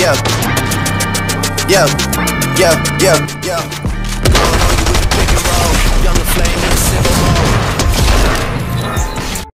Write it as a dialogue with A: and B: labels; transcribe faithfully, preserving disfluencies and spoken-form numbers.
A: yeah, yeah, yeah, yeah, yeah. Going on you with the pick and roll, young and